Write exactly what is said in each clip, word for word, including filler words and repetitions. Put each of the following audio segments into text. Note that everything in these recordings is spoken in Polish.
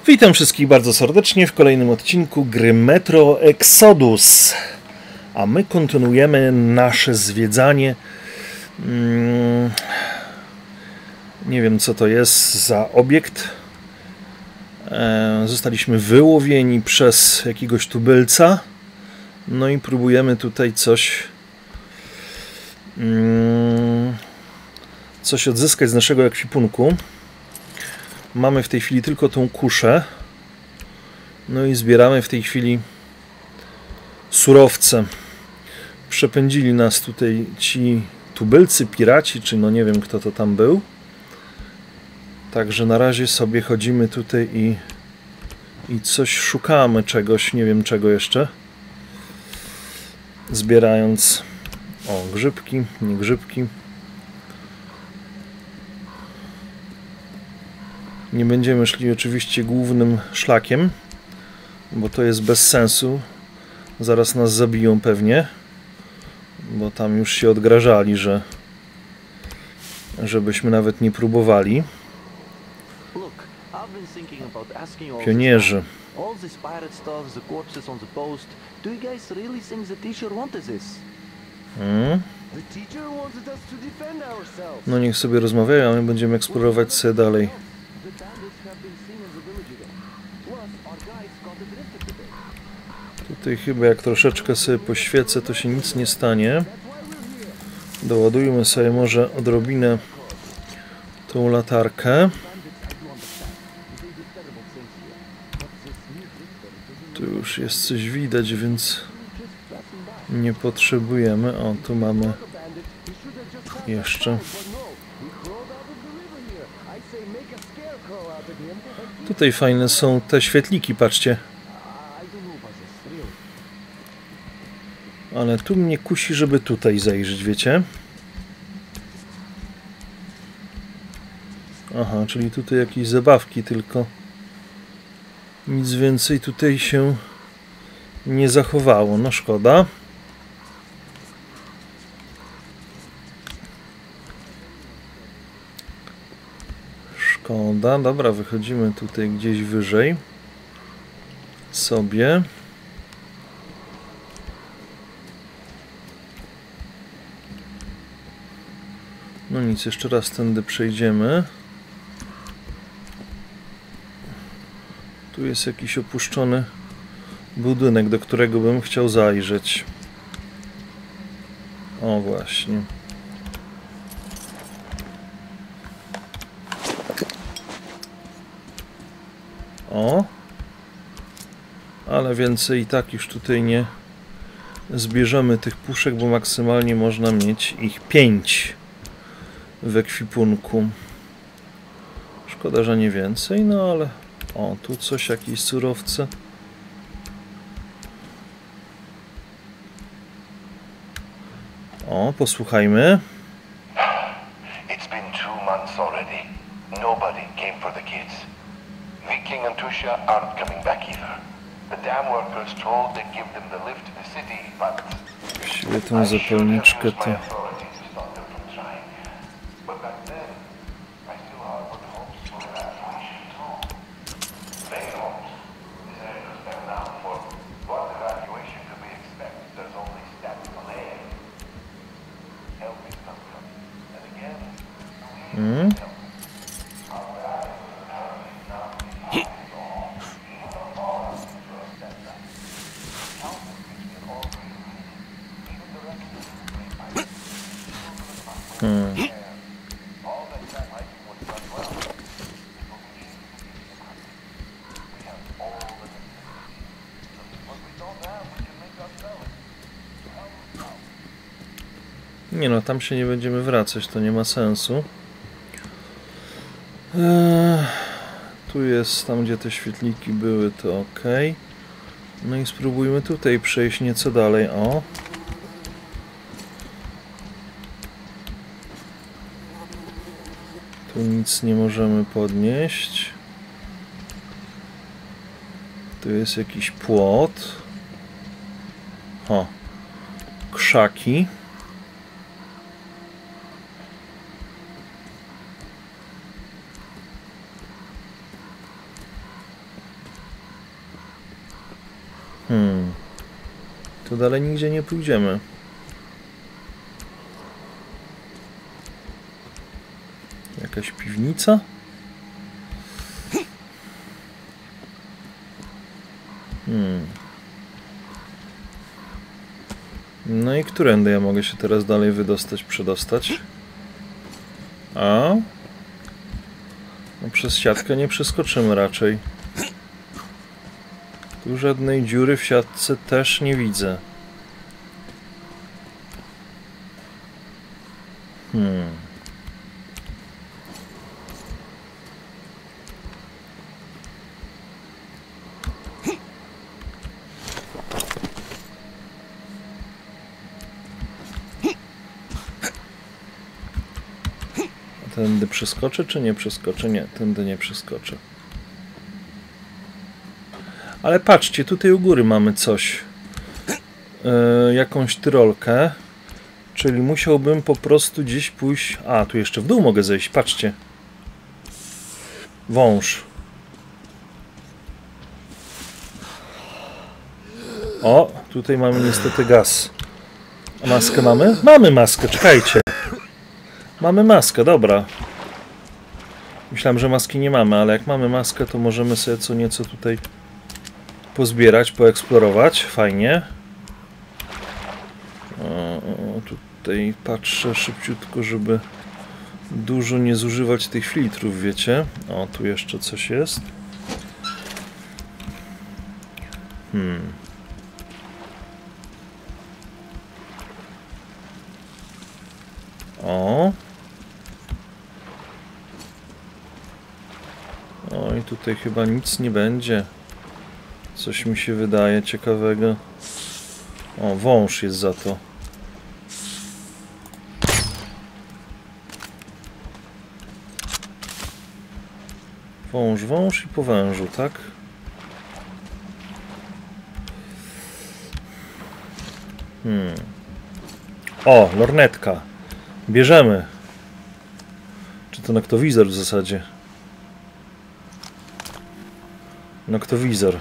Witam wszystkich bardzo serdecznie w kolejnym odcinku gry Metro Exodus. A my kontynuujemy nasze zwiedzanie. Hmm, nie wiem, co to jest za obiekt. E, zostaliśmy wyłowieni przez jakiegoś tubylca. No i próbujemy tutaj coś... Hmm, coś odzyskać z naszego ekwipunku. Mamy w tej chwili tylko tą kuszę. No i zbieramy w tej chwili surowce. Przepędzili nas tutaj ci tubylcy, piraci, czy no nie wiem, kto to tam był. Także na razie sobie chodzimy tutaj i, i coś szukamy, czegoś, nie wiem czego jeszcze. Zbierając o grzybki, nie grzybki. Nie będziemy szli oczywiście głównym szlakiem, bo to jest bez sensu. Zaraz nas zabiją pewnie, bo tam już się odgrażali, że żebyśmy nawet nie próbowali. Pionierzy. Hmm. No niech sobie rozmawiają, a my będziemy eksplorować sobie dalej. Tutaj chyba jak troszeczkę sobie poświecę, to się nic nie stanie. Doładujmy sobie może odrobinę tą latarkę. Tu już jest coś widać, więc nie potrzebujemy. O, tu mamy jeszcze. Tutaj fajne są te świetliki, patrzcie. Ale tu mnie kusi, żeby tutaj zajrzeć, wiecie? Aha, czyli tutaj jakieś zabawki tylko. Nic więcej tutaj się nie zachowało. No szkoda. Szkoda. Dobra, wychodzimy tutaj gdzieś wyżej sobie. No nic, jeszcze raz tędy przejdziemy. Tu jest jakiś opuszczony budynek, do którego bym chciał zajrzeć. O, właśnie. O. Ale więcej i tak już tutaj nie zbierzemy tych puszek, bo maksymalnie można mieć ich pięć w ekwipunku. Szkoda, że nie więcej, no ale o, tu coś, jakieś surowce. O, posłuchajmy. It's been two months already. Nobody came for the kids. Viking and Tusha aren't coming back either. The dam workers told they'd give them the lift to the city, but Właściwie tą zapalniczkę to... Hmm. Hmm. Nie no, tam się nie będziemy wracać, to nie ma sensu. Eee, tu jest, tam gdzie te świetliki były, to ok. No i spróbujmy tutaj przejść nieco dalej. O. Tu nic nie możemy podnieść. Tu jest jakiś płot. O. Krzaki. Hmm. Tu dalej nigdzie nie pójdziemy. Jakaś piwnica? Hmm. No i którędy ja mogę się teraz dalej wydostać, przedostać? A? No przez siatkę nie przeskoczymy raczej. Tu żadnej dziury w siatce też nie widzę. Hmm. Tędy przeskoczę, czy nie przeskoczę? Nie, tędy nie przeskoczę. Ale patrzcie, tutaj u góry mamy coś. Yy, jakąś tyrolkę. Czyli musiałbym po prostu gdzieś pójść... A, tu jeszcze w dół mogę zejść, patrzcie. Wąż. O, tutaj mamy niestety gaz. A maskę mamy? Mamy maskę, czekajcie. Mamy maskę, dobra. Myślałem, że maski nie mamy, ale jak mamy maskę, to możemy sobie co nieco tutaj pozbierać, poeksplorować. Fajnie. O, tutaj patrzę szybciutko, żeby dużo nie zużywać tych filtrów, wiecie. O, tu jeszcze coś jest. Hmm. O. O, i tutaj chyba nic nie będzie. Coś mi się wydaje ciekawego. O, wąż jest za to. Wąż, wąż i po wężu, tak? Hmm. O, lornetka. Bierzemy. Czy to noktowizor w zasadzie? Noktowizor.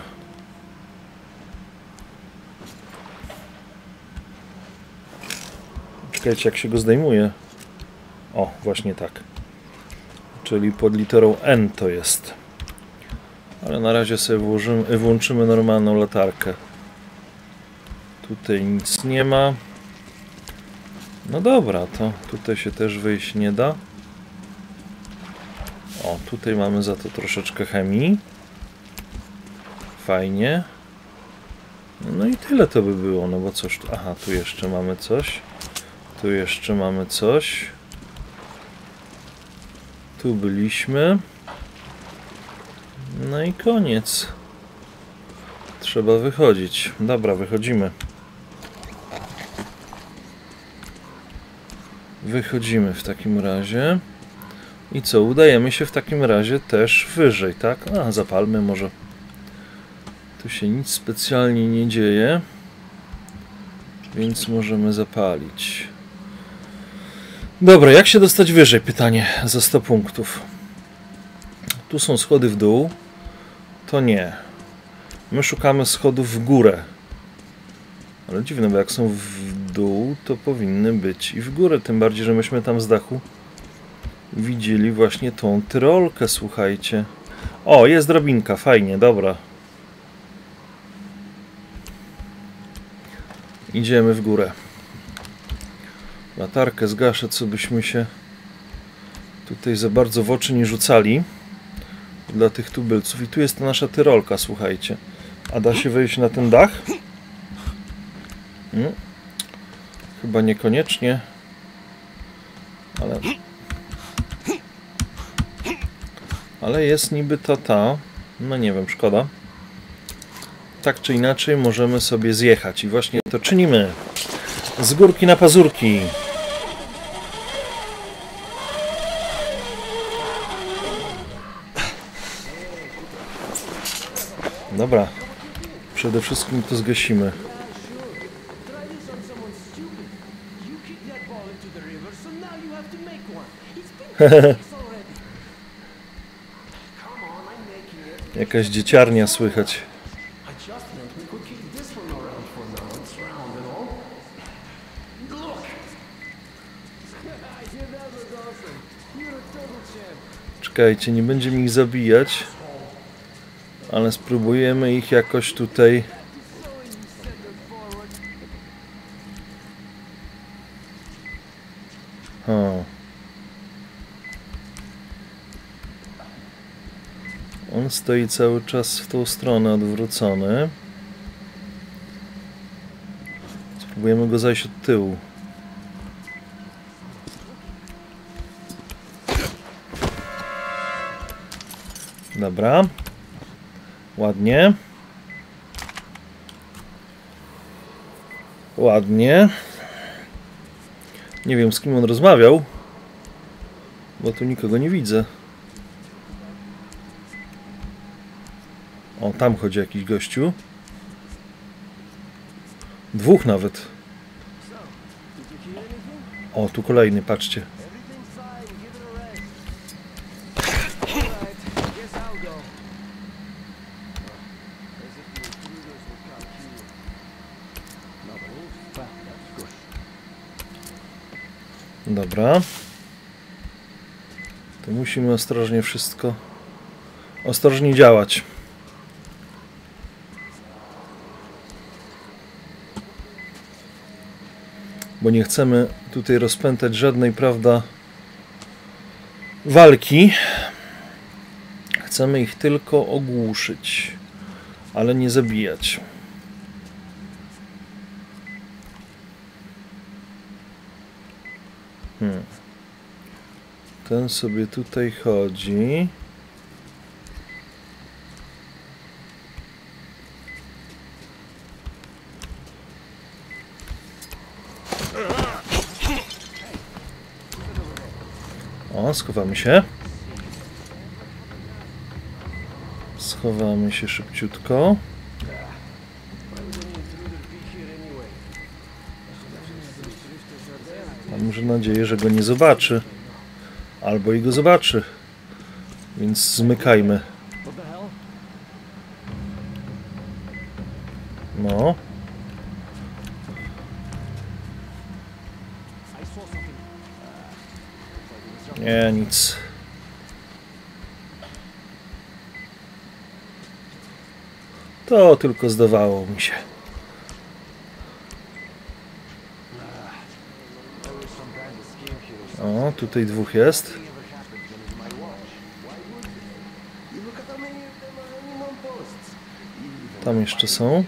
Czekajcie, jak się go zdejmuje. O, właśnie tak. Czyli pod literą N to jest. Ale na razie sobie włożymy, włączymy normalną latarkę. Tutaj nic nie ma. No dobra, to tutaj się też wyjść nie da. O, tutaj mamy za to troszeczkę chemii. Fajnie. No i tyle to by było, no bo cóż... Aha, tu jeszcze mamy coś. Tu jeszcze mamy coś. Tu byliśmy. No i koniec. Trzeba wychodzić. Dobra, wychodzimy. Wychodzimy w takim razie. I co? Udajemy się w takim razie też wyżej, tak? A, zapalmy może. Tu się nic specjalnie nie dzieje. Więc możemy zapalić. Dobra, jak się dostać wyżej? Pytanie za sto punktów. Tu są schody w dół. To nie. My szukamy schodów w górę. Ale dziwne, bo jak są w dół, to powinny być i w górę. Tym bardziej, że myśmy tam z dachu widzieli właśnie tą tyrolkę, słuchajcie. O, jest drabinka, fajnie, dobra. Idziemy w górę. Latarkę zgaszę, co byśmy się tutaj za bardzo w oczy nie rzucali. Dla tych tubylców. I tu jest ta nasza tyrolka, słuchajcie. A da się wejść na ten dach? Hmm. Chyba niekoniecznie. Ale... Ale jest niby ta ta. No nie wiem, szkoda. Tak czy inaczej możemy sobie zjechać. I właśnie to czynimy. Z górki na pazurki. Dobra. Przede wszystkim to zgasimy. Jakaś dzieciarnia słychać. Czekajcie, nie będziemy ich zabijać, ale spróbujemy ich jakoś tutaj... O. On stoi cały czas w tą stronę odwrócony. Spróbujemy go zajść od tyłu. Dobra. Ładnie. Ładnie. Nie wiem, z kim on rozmawiał, bo tu nikogo nie widzę. O, tam chodzi jakiś gościu. Dwóch nawet. O, tu kolejny, patrzcie. Dobra. To musimy ostrożnie wszystko... Ostrożnie działać. Bo nie chcemy tutaj rozpętać żadnej, prawda, walki. Chcemy ich tylko ogłuszyć, ale nie zabijać. Hmm. Ten sobie tutaj chodzi. O, schowamy się. Schowamy się szybciutko. Mam może nadzieję, że go nie zobaczy. Albo i go zobaczy. Więc zmykajmy. No. Nie, nic. To tylko zdawało mi się. O, tutaj dwóch jest. Tam jeszcze są.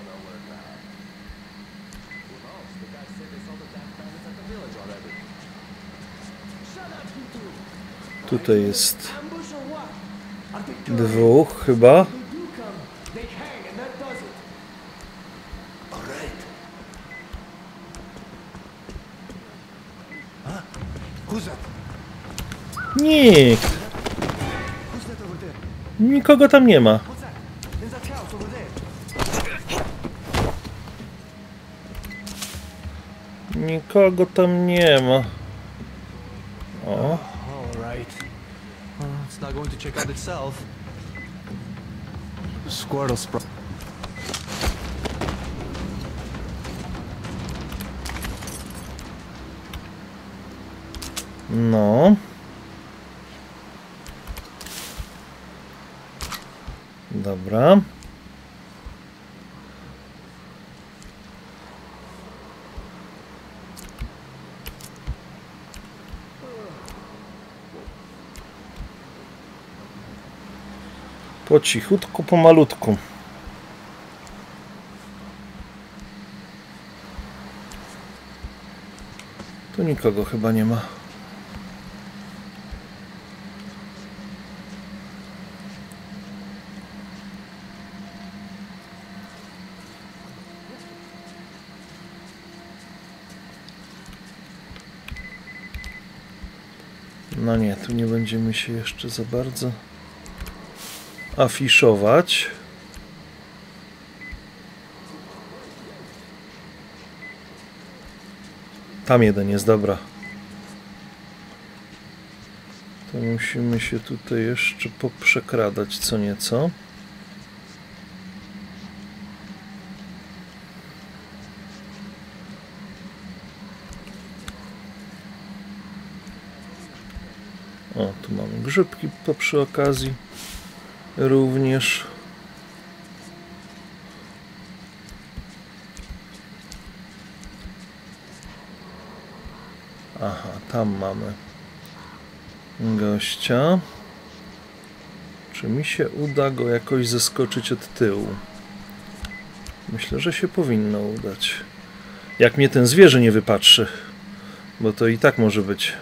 Tutaj jest dwóch chyba. Nikt. Nikogo tam nie ma. Nikogo tam nie ma. O. It's not going to check out itself. Squirtle spr- No. Dobra. Po cichutku, pomalutku. Tu nikogo chyba nie ma. No nie, tu nie będziemy się jeszcze za bardzo afiszować. Tam jeden jest, dobra. To musimy się tutaj jeszcze poprzekradać co nieco. O, tu mamy grzybki po przy okazji również. Aha, tam mamy gościa. Czy mi się uda go jakoś zeskoczyć od tyłu? Myślę, że się powinno udać. Jak mnie ten zwierzę nie wypatrzy. Bo to i tak może być.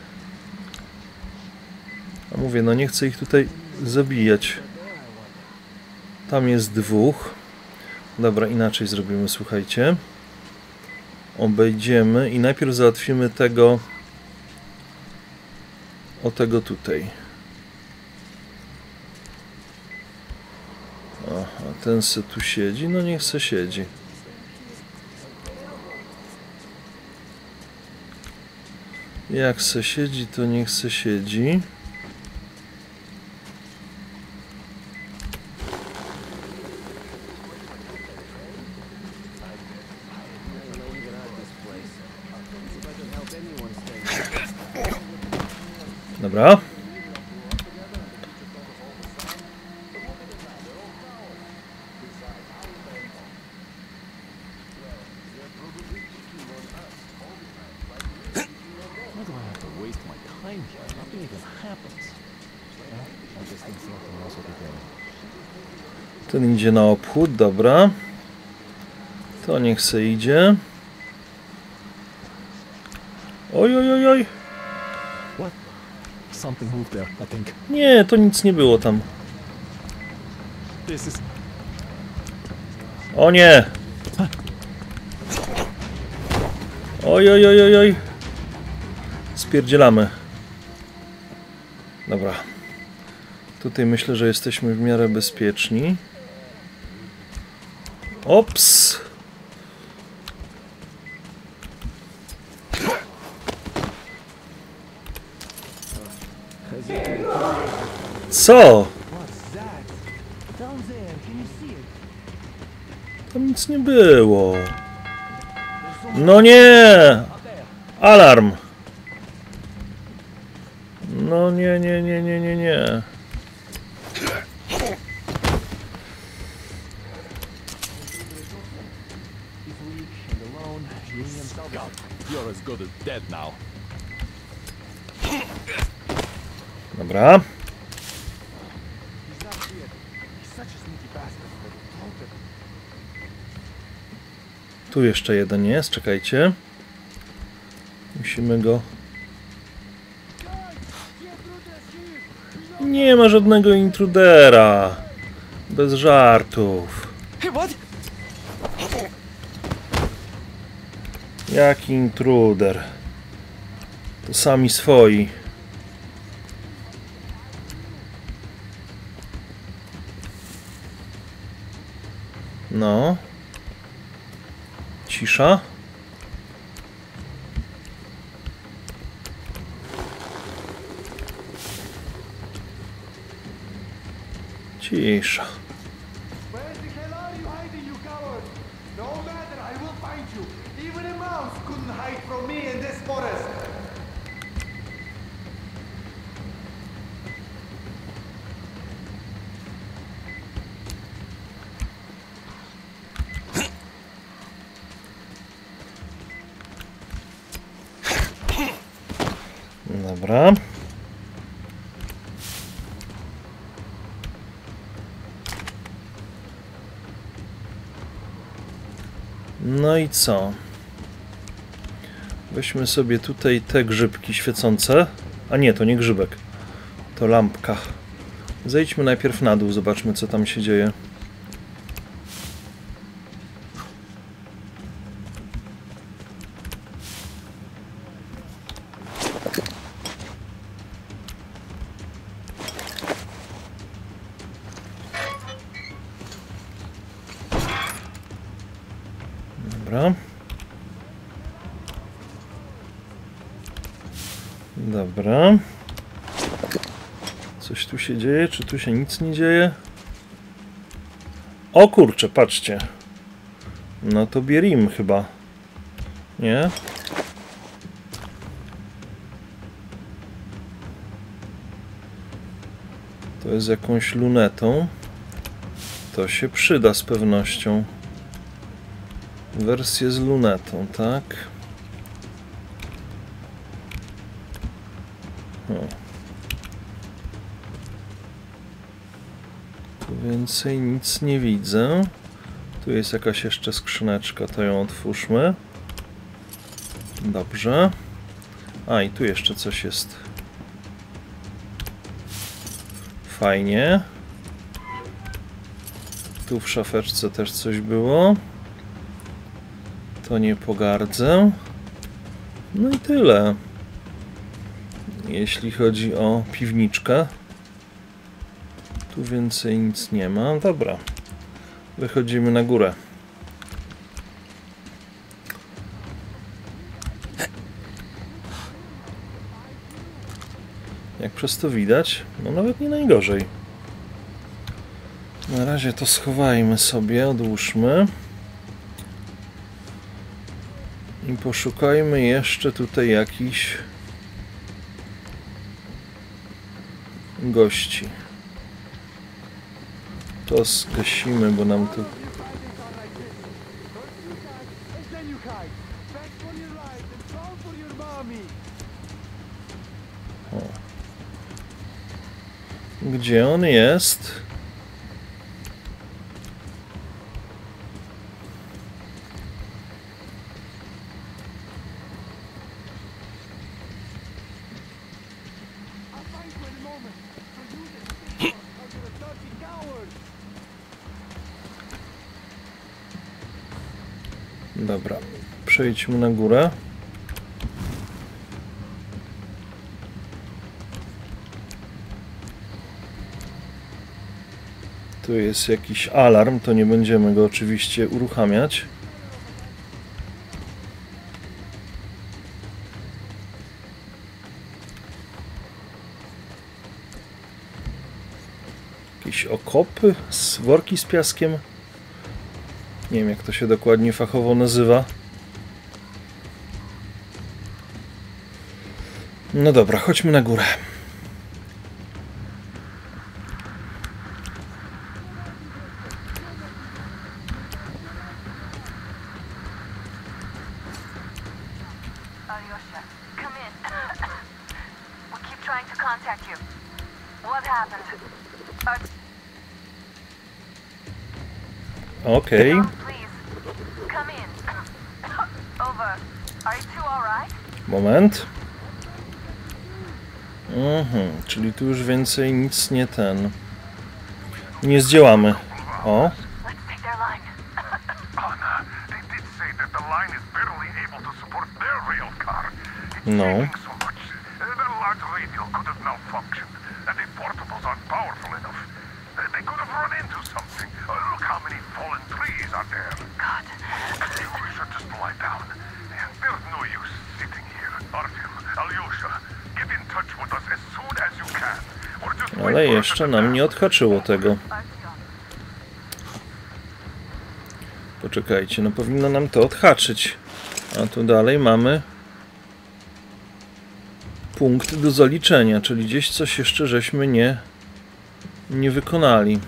A mówię, no nie chcę ich tutaj zabijać. Tam jest dwóch. Dobra, inaczej zrobimy, słuchajcie. Obejdziemy i najpierw załatwimy tego... O tego tutaj. Aha, ten se tu siedzi, no niech se siedzi. Jak se siedzi, to niech se siedzi. Dobra. Ten idzie na obchód, dobra. To niech se idzie. Oj, oj, oj, oj. Something moved there, I think. Nie, to nic nie było tam. This is... O nie! Oj, oj, oj, oj, oj. Spierdzielamy. Dobra. Tutaj myślę, że jesteśmy w miarę bezpieczni. Ops! Co? Tam nic nie było. No nie! Alarm! No nie, nie, nie, nie, nie, nie. You're as good as dead now. Dobra. Tu jeszcze jeden jest, czekajcie. Musimy go... Nie ma żadnego intrudera. Bez żartów. Jaki intruder? To sami swoi. No. Cisza. Cisza. Where the hell are you hiding, you coward? No matter, I will find you. Even a mouse couldn't hide from me in this forest. Dobra. No i co? Weźmy sobie tutaj te grzybki świecące. A nie, to nie grzybek. To lampka. Zejdźmy najpierw na dół, zobaczmy co tam się dzieje. Dobra. Dobra. Coś tu się dzieje? Czy tu się nic nie dzieje? O kurczę, patrzcie. No to bierim chyba. Nie? To jest jakąś lunetą. To się przyda z pewnością. Wersję z lunetą, tak? O. Tu więcej nic nie widzę. Tu jest jakaś jeszcze skrzyneczka, to ją otwórzmy. Dobrze. A, i tu jeszcze coś jest. Fajnie. Tu w szafeczce też coś było. To nie pogardzę. No i tyle. Jeśli chodzi o piwniczkę. Tu więcej nic nie ma. Dobra. Wychodzimy na górę. Jak przez to widać, no nawet nie najgorzej. Na razie to schowajmy sobie, odłóżmy. I poszukajmy jeszcze tutaj jakichś gości. To zgasimy, bo nam tu... O. Gdzie on jest? Dobra, przejdźmy na górę. Tu jest jakiś alarm, to nie będziemy go oczywiście uruchamiać. Jakieś okopy, worki z piaskiem. Nie wiem, jak to się dokładnie fachowo nazywa. No dobra, chodźmy na górę. Alyosha, come in. We keep trying to contact you. What happened? Are... Okej. Oh, please, come in. Over. Are you two all right? Moment. Mhm, czyli tu już więcej nic nie ten. Nie zdziałamy. O. Let's take their line. Anna, they did say that the line is barely able to support their rail car. It's No. sagging so much. Uh, Their large radio could have malfunctioned, and the portables aren't powerful enough. Uh, They could have run into something. Uh, Look how many fallen trees are there. God. We should just lie down. There's no use sitting here. Artyom, Alyosha, get in touch with us as soon as you can. Or just wait Ale for us jeszcze at the nam nie dam. odhaczyło tego. Artyom. Poczekajcie, no powinno nam to odhaczyć. A tu dalej mamy punkt do zaliczenia, czyli gdzieś coś jeszcze żeśmy nie, nie wykonali.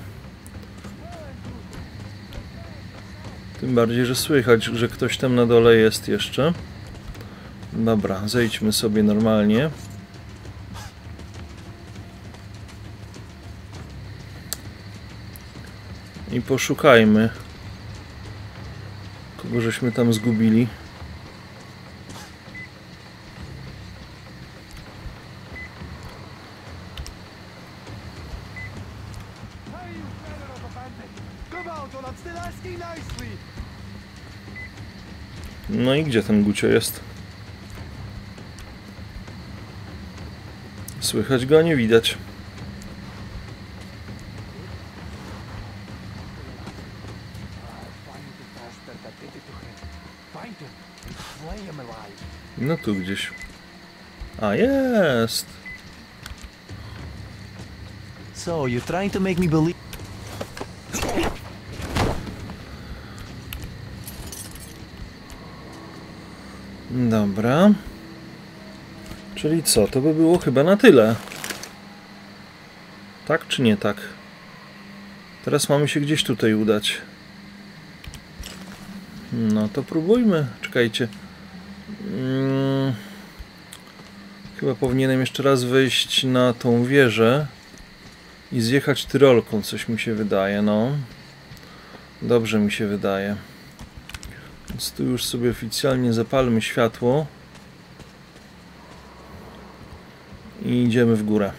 Tym bardziej, że słychać, że ktoś tam na dole jest jeszcze. Dobra, zejdźmy sobie normalnie. I poszukajmy, kogo żeśmy tam zgubili. Hey, you feather of a bandit! Come out, or I'm still asking nicely! No i gdzie ten Gucio jest? Słychać go, a nie widać. Find the bastard that did it to him. Find him and flay him alive. No tu gdzieś. A, jest! So, you're trying to make me believe... Dobra. Czyli co? To by było chyba na tyle. Tak czy nie tak? Teraz mamy się gdzieś tutaj udać. No to próbujmy. Czekajcie. Hmm. Chyba powinienem jeszcze raz wejść na tą wieżę i zjechać tyrolką, coś mi się wydaje, no. Dobrze mi się wydaje. Więc tu już sobie oficjalnie zapalmy światło i idziemy w górę.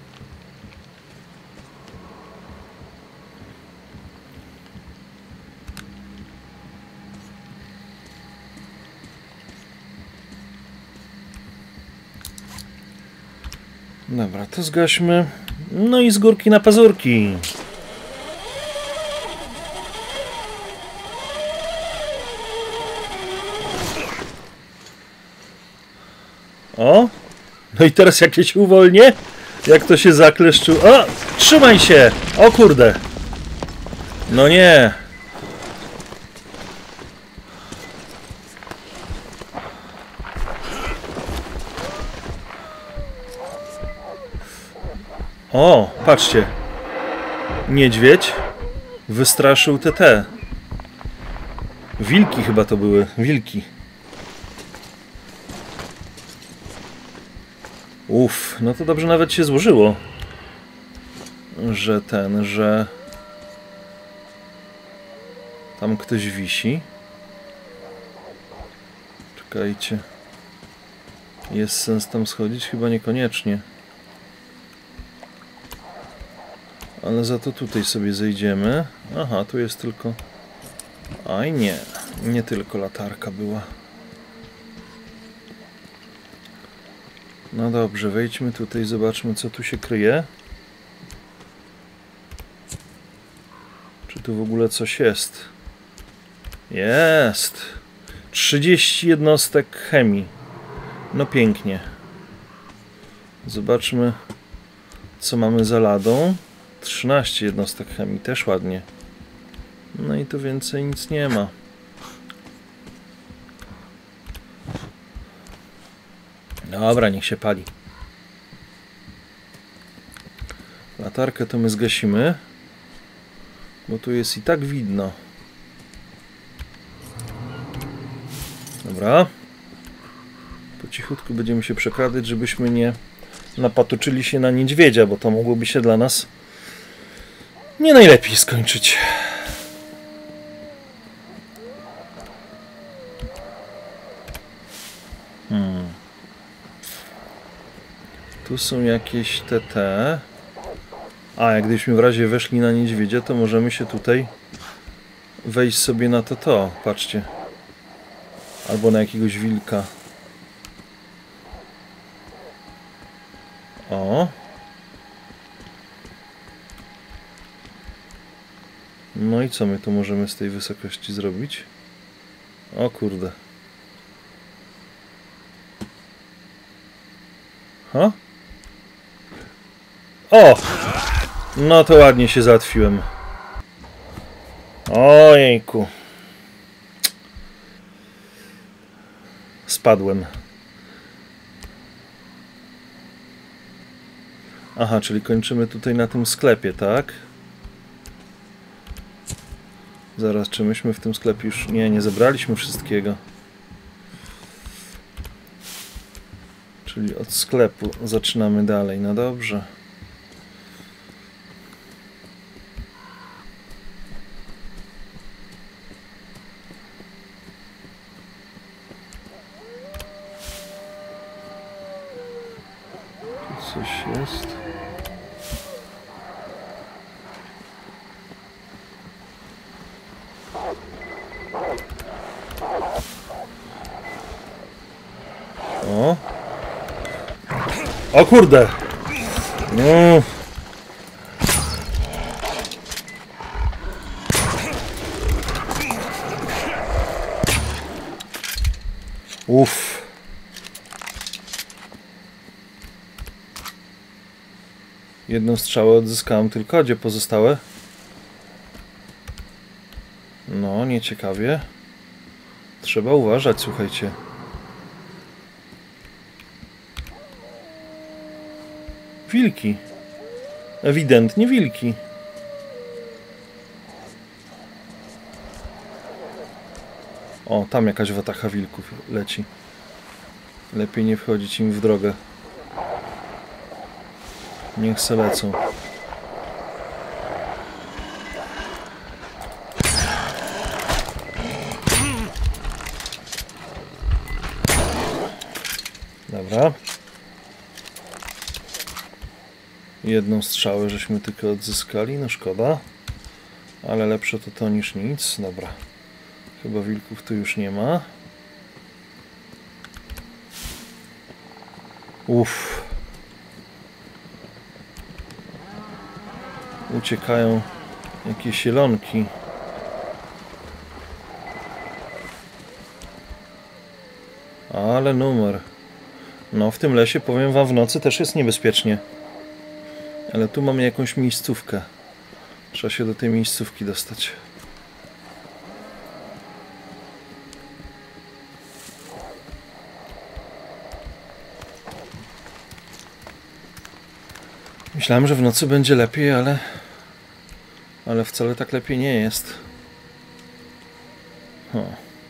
Dobra, to zgaśmy. No i z górki na pazurki. O! No i teraz jak się uwolnię? Jak to się zakleszczył? O! Trzymaj się! O kurde! No nie! O! Patrzcie! Niedźwiedź wystraszył T T. Wilki chyba to były. Wilki. Uff, no to dobrze nawet się złożyło, że ten, że tam ktoś wisi. Czekajcie. Jest sens tam schodzić? Chyba niekoniecznie. Ale za to tutaj sobie zejdziemy. Aha, tu jest tylko... Aj nie, nie tylko latarka była. No dobrze, wejdźmy tutaj, zobaczmy co tu się kryje. Czy tu w ogóle coś jest? Jest! trzydzieści jednostek chemii. No pięknie. Zobaczmy co mamy za ladą. trzynaście jednostek chemii, też ładnie. No i tu więcej nic nie ma. Dobra, niech się pali. Latarkę to my zgasimy, bo tu jest i tak widno. Dobra. Po cichutku będziemy się przekradać, żebyśmy nie napatoczyli się na niedźwiedzia, bo to mogłoby się dla nas nie najlepiej skończyć. Hmm. Tu są jakieś T T. A, jak gdybyśmy w razie weszli na niedźwiedzia, to możemy się tutaj wejść sobie na to to. Patrzcie. Albo na jakiegoś wilka. O. No i co my tu możemy z tej wysokości zrobić? O kurde. Ha? O! No to ładnie się załatwiłem. Ojejku. Spadłem. Aha, czyli kończymy tutaj na tym sklepie, tak? Zaraz, czy myśmy w tym sklepie już... Nie, nie zebraliśmy wszystkiego. Czyli od sklepu zaczynamy dalej. No dobrze. Tu coś jest. O! O kurde! No. Uff. Jedną strzałę odzyskałem tylko, a gdzie pozostałe? No, nieciekawie. Trzeba uważać, słuchajcie. Wilki. Ewidentnie wilki. O, tam jakaś watacha wilków leci. Lepiej nie wchodzić im w drogę. Niech se lecą. Dobra. Jedną strzałę żeśmy tylko odzyskali, no szkoda. Ale lepsze to to niż nic. Dobra. Chyba wilków tu już nie ma. Uff. Uciekają jakieś zielonki. Ale numer. No w tym lesie, powiem wam, w nocy też jest niebezpiecznie. Ale tu mamy jakąś miejscówkę. Trzeba się do tej miejscówki dostać. Myślałem, że w nocy będzie lepiej, ale... Ale wcale tak lepiej nie jest. O.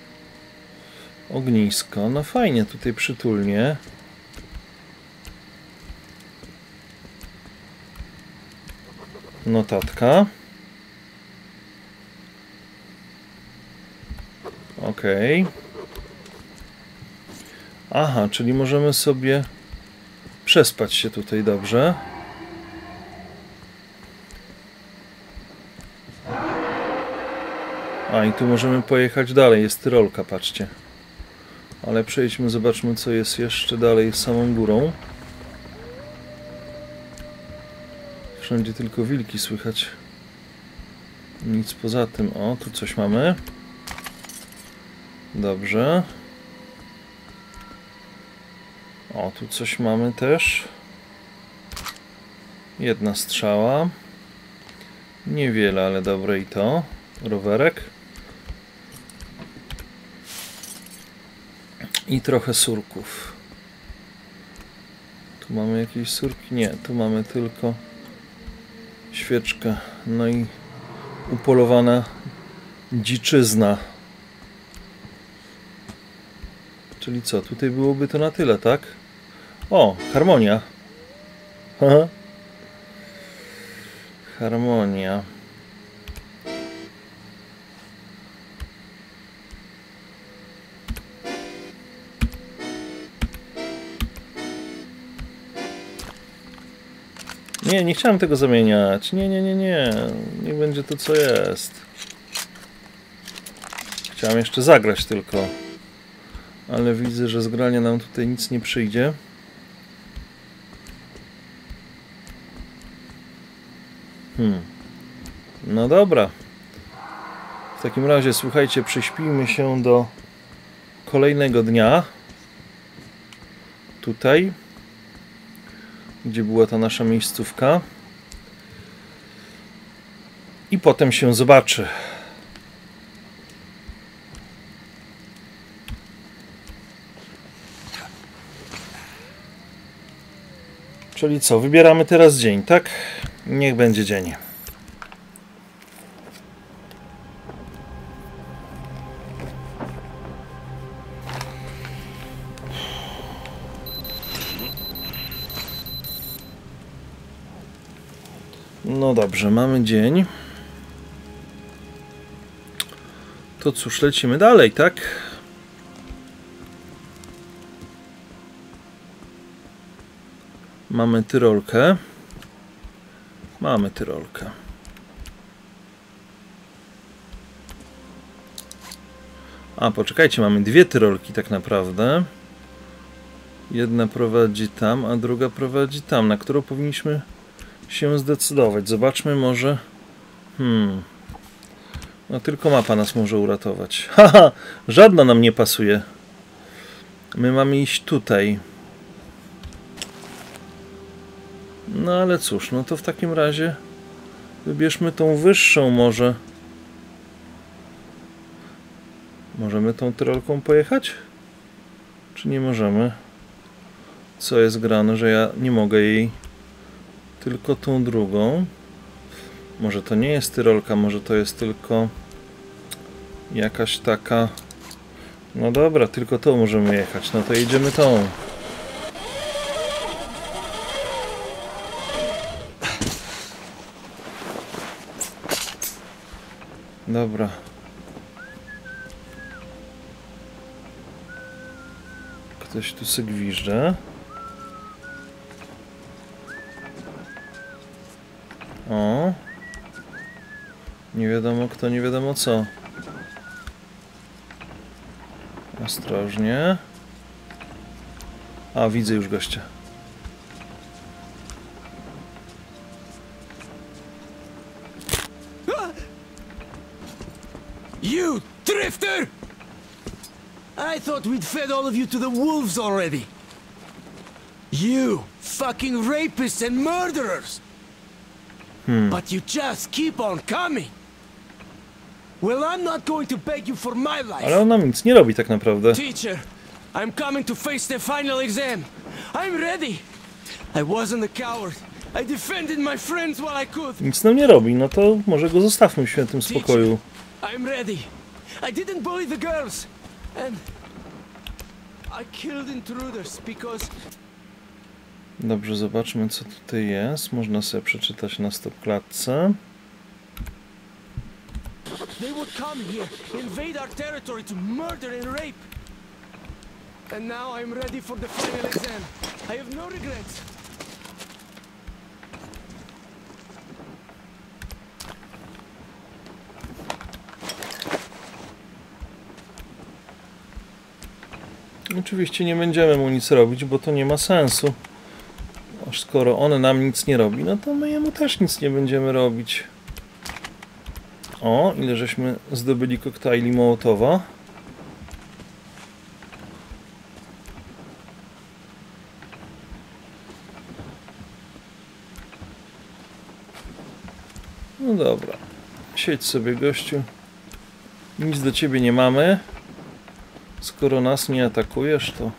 Ognisko. No fajnie, tutaj przytulnie. Notatka. Okej. Okay. Aha, czyli możemy sobie przespać się tutaj dobrze. A i tu możemy pojechać dalej. Jest Tyrolka, patrzcie. Ale przejdźmy, zobaczmy, co jest jeszcze dalej samą górą. Wszędzie tylko wilki słychać. Nic poza tym. O, tu coś mamy. Dobrze. O, tu coś mamy też. Jedna strzała. Niewiele, ale dobre i to. Rowerek. I trochę surków. Tu mamy jakieś surki? Nie, tu mamy tylko świeczkę. No i upolowana dziczyzna. Czyli co? Tutaj byłoby to na tyle, tak? O, harmonia. Aha. Harmonia. Nie, nie chciałem tego zamieniać. Nie, nie, nie, nie. Nie będzie to, co jest. Chciałem jeszcze zagrać tylko. Ale widzę, że z grania nam tutaj nic nie przyjdzie. Hmm. No dobra. W takim razie, słuchajcie, prześpijmy się do kolejnego dnia. Tutaj. Gdzie była ta nasza miejscówka. I potem się zobaczy. Czyli co? Wybieramy teraz dzień, tak? Niech będzie dzień. No dobrze, mamy dzień. To cóż, lecimy dalej, tak? Mamy Tyrolkę. Mamy Tyrolkę. A, poczekajcie, mamy dwie Tyrolki tak naprawdę. Jedna prowadzi tam, a druga prowadzi tam, na którą powinniśmy się zdecydować. Zobaczmy może... Hmm... No tylko mapa nas może uratować. Haha! Żadna nam nie pasuje. My mamy iść tutaj. No ale cóż, no to w takim razie wybierzmy tą wyższą może. Możemy tą Tyrolką pojechać? Czy nie możemy? Co jest grane, że ja nie mogę jej tylko tą drugą. Może to nie jest tyrolka, może to jest tylko jakaś taka... No dobra, tylko tą możemy jechać, no to jedziemy tą. Dobra. Ktoś tu se gwiżdża. O. Nie wiadomo kto, nie wiadomo co. Ostrożnie. A, widzę już gościa. You drifter! I thought we'd fed all of you to the wolves already. You fucking rapists and murderers! Hmm. But you just keep on coming. Well, I'm not going to beg you for my life. Ale on nam nic nie robi tak naprawdę. Teacher, I'm coming to face the final exam. I'm ready. I wasn't a coward. I defended my friends while I could. Nic nam nie robi, no to może go zostawmy w świętym spokoju. I'm ready. I didn't bully the girls. And I killed intruders because... Dobrze, zobaczmy co tutaj jest. Można sobie przeczytać na stopklatce. They would come here, invade our territory to murder and rape. And now I'm ready for the final exam. I have no regrets. Oczywiście nie będziemy mu nic robić, bo to nie ma sensu. Aż skoro on nam nic nie robi, no to my jemu też nic nie będziemy robić. O, ile żeśmy zdobyli koktajli Mołotowa. No dobra. Siedź sobie, gościu. Nic do ciebie nie mamy. Skoro nas nie atakujesz, to...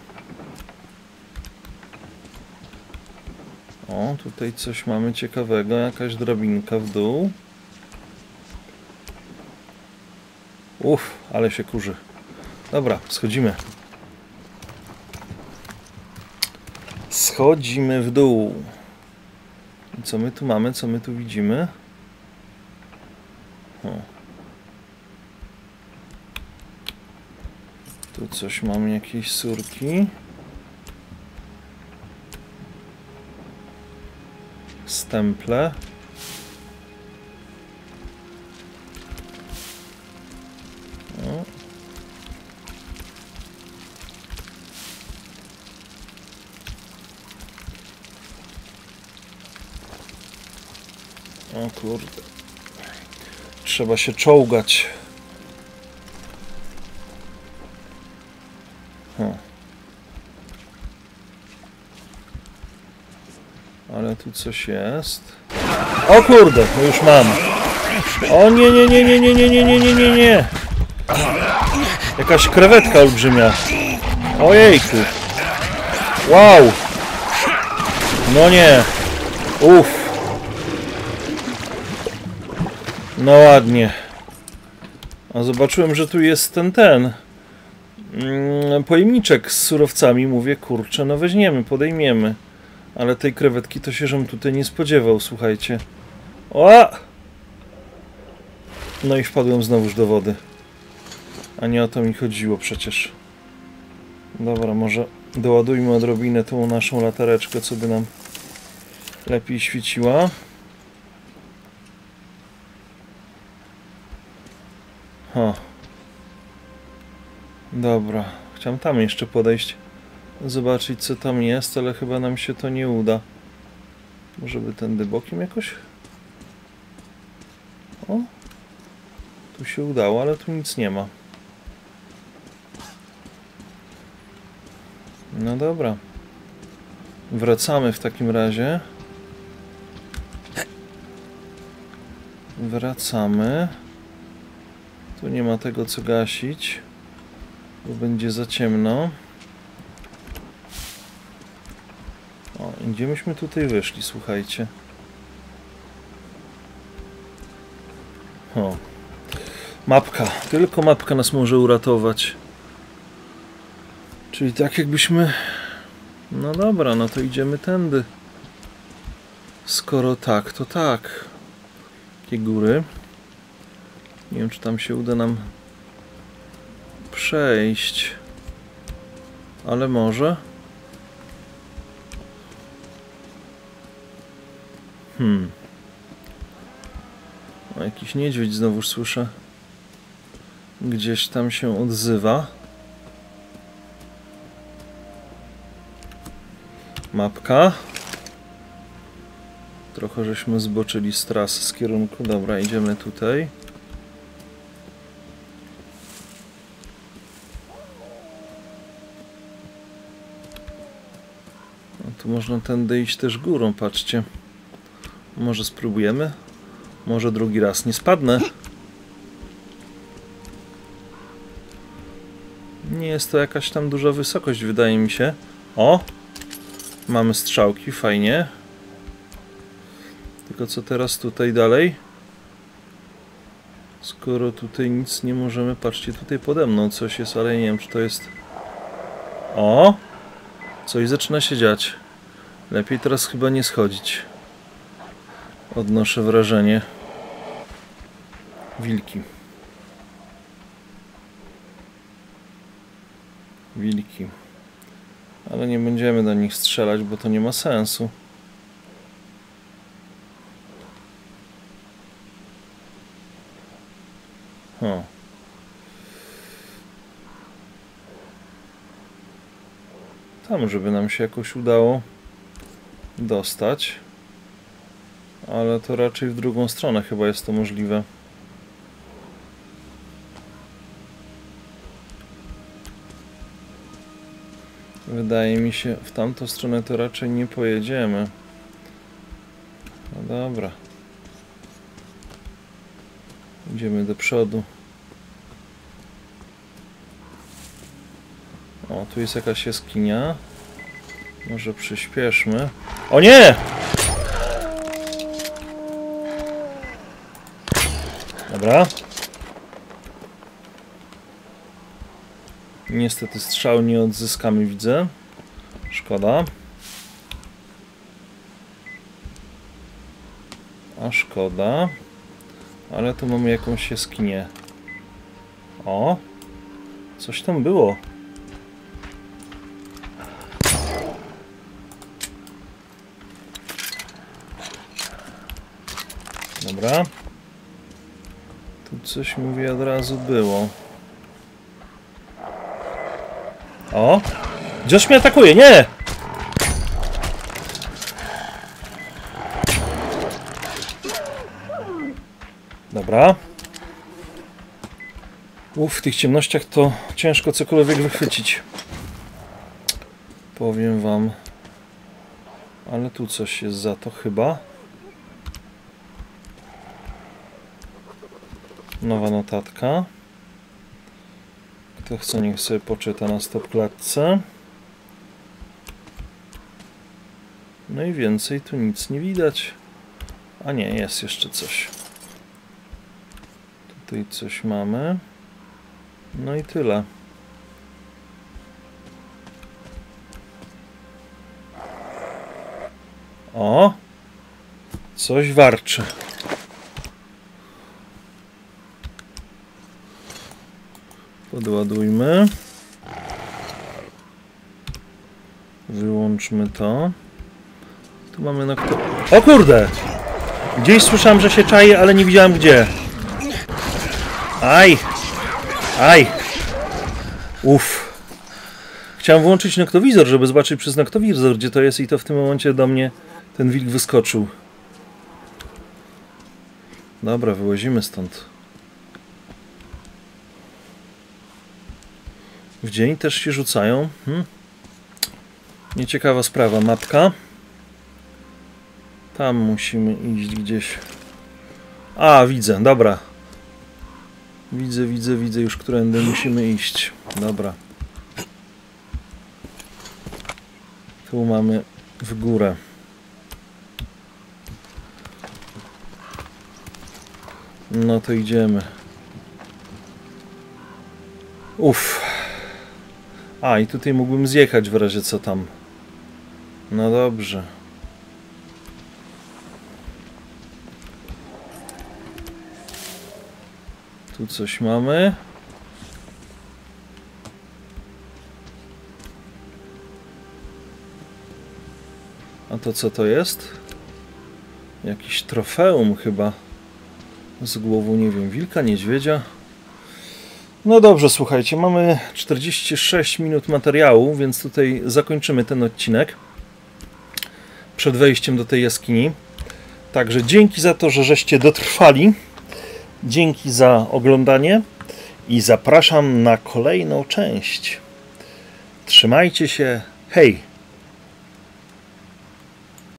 O, tutaj coś mamy ciekawego. Jakaś drabinka w dół. Uff, ale się kurzy. Dobra, schodzimy. Schodzimy w dół. I co my tu mamy? Co my tu widzimy? O. Tu coś mamy, jakieś surki. Stemple. O. O kurde. Trzeba się czołgać. O. Ale tu coś jest. O kurde, no już mam. O nie, nie, nie, nie, nie, nie, nie, nie, nie, nie, nie. Jakaś krewetka olbrzymia. Ojejku. Wow. No nie. Uff. No ładnie. A zobaczyłem, że tu jest ten, ten. Mm, pojemniczek z surowcami. Mówię, kurczę, no weźmiemy, podejmiemy. Ale tej krewetki to się żem tutaj nie spodziewał, słuchajcie. O! No i wpadłem znowuż do wody. A nie o to mi chodziło przecież. Dobra, może doładujmy odrobinę tą naszą latareczkę, co by nam lepiej świeciła. Ha. Dobra, chciałem tam jeszcze podejść, zobaczyć co tam jest, ale chyba nam się to nie uda. Może by tędy bokiem jakoś? O! Tu się udało, ale tu nic nie ma. No dobra. Wracamy w takim razie. Wracamy. Tu nie ma tego co gasić, bo będzie za ciemno. O, gdzie myśmy tutaj wyszli, słuchajcie. O. Mapka. Tylko mapka nas może uratować. Czyli tak jakbyśmy... No dobra, no to idziemy tędy. Skoro tak, to tak. Takie góry. Nie wiem, czy tam się uda nam przejść. Ale może. Hmm. O, jakiś niedźwiedź znowu słyszę. Gdzieś tam się odzywa. Mapka. Trochę żeśmy zboczyli z trasy, z kierunku. Dobra, idziemy tutaj. No, tu można tędy iść też górą, patrzcie. Może spróbujemy? Może drugi raz nie spadnę. Nie jest to jakaś tam duża wysokość, wydaje mi się. O! Mamy strzałki, fajnie. Tylko co teraz tutaj dalej? Skoro tutaj nic nie możemy... Patrzcie, tutaj pode mną coś jest, ale nie wiem, czy to jest... O! Coś zaczyna się dziać. Lepiej teraz chyba nie schodzić. Odnoszę wrażenie. Wilki. Wilki. Ale nie będziemy do nich strzelać, bo to nie ma sensu. O. Tam, żeby nam się jakoś udało dostać. Ale to raczej w drugą stronę chyba jest to możliwe. Wydaje mi się, w tamtą stronę to raczej nie pojedziemy. No dobra. Idziemy do przodu. O, tu jest jakaś jaskinia. Może przyspieszmy. O nie! Dobra. Niestety strzał nie odzyskamy, widzę. Szkoda. A szkoda. Ale tu mamy jakąś jaskinię. O! Coś tam było. Dobra. Tu coś, mówię, od razu było. O! Josh mnie atakuje, nie! Dobra. Uf, w tych ciemnościach to ciężko cokolwiek wychwycić. Powiem wam. Ale tu coś jest za to chyba. Nowa notatka. Kto chce, niech sobie poczyta na stopklatce. No i więcej tu nic nie widać. A nie, jest jeszcze coś. Tutaj coś mamy. No i tyle. O! Coś warczy. Podładujmy. Wyłączmy to. Tu mamy na kto... O kurde! Gdzieś słyszałem, że się czaje, ale nie widziałem gdzie. Aj! Aj! Uff. Chciałem włączyć noktowizor, żeby zobaczyć przez noktowizor, gdzie to jest, i to w tym momencie do mnie ten wilk wyskoczył. Dobra, wyłazimy stąd. W dzień też się rzucają. Hmm. Nieciekawa sprawa. Mapka. Tam musimy iść gdzieś. A, widzę, dobra. Widzę, widzę, widzę już, którędy musimy iść. Dobra. Tu mamy w górę. No to idziemy. Uff. A, i tutaj mógłbym zjechać w razie co tam. No dobrze. Tu coś mamy. A to co to jest? Jakiś trofeum chyba. Z głową, nie wiem, wilka, niedźwiedzia. No dobrze, słuchajcie, mamy czterdzieści sześć minut materiału, więc tutaj zakończymy ten odcinek przed wejściem do tej jaskini. Także dzięki za to, że żeście dotrwali. Dzięki za oglądanie i zapraszam na kolejną część. Trzymajcie się. Hej!